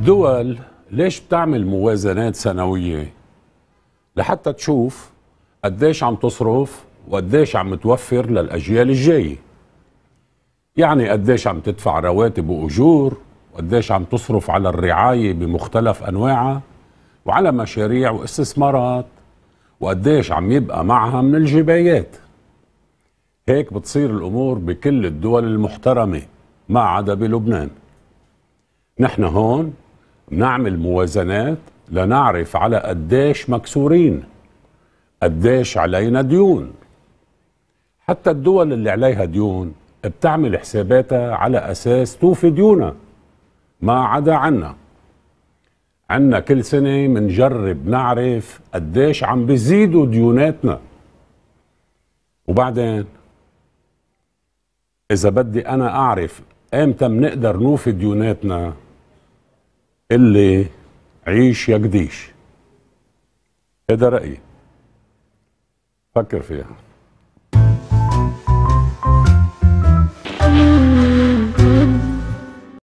الدول ليش بتعمل موازنات سنوية؟ لحتى تشوف قديش عم تصرف وقديش عم توفر للأجيال الجاية. يعني قديش عم تدفع رواتب وأجور، وقديش عم تصرف على الرعاية بمختلف أنواعها وعلى مشاريع واستثمارات، وقديش عم يبقى معها من الجبايات. هيك بتصير الأمور بكل الدول المحترمة ما عدا بلبنان. نحن هون بنعمل موازنات لنعرف على قديش مكسورين، قديش علينا ديون. حتى الدول اللي عليها ديون بتعمل حساباتها على أساس توفي ديونها، ما عدا عنا كل سنة منجرب نعرف قديش عم بيزيدوا ديوناتنا. وبعدين إذا بدي أنا أعرف إمتى منقدر نوفي ديوناتنا، اللي عيش يا قديش. هذا رأيي، فكر فيها.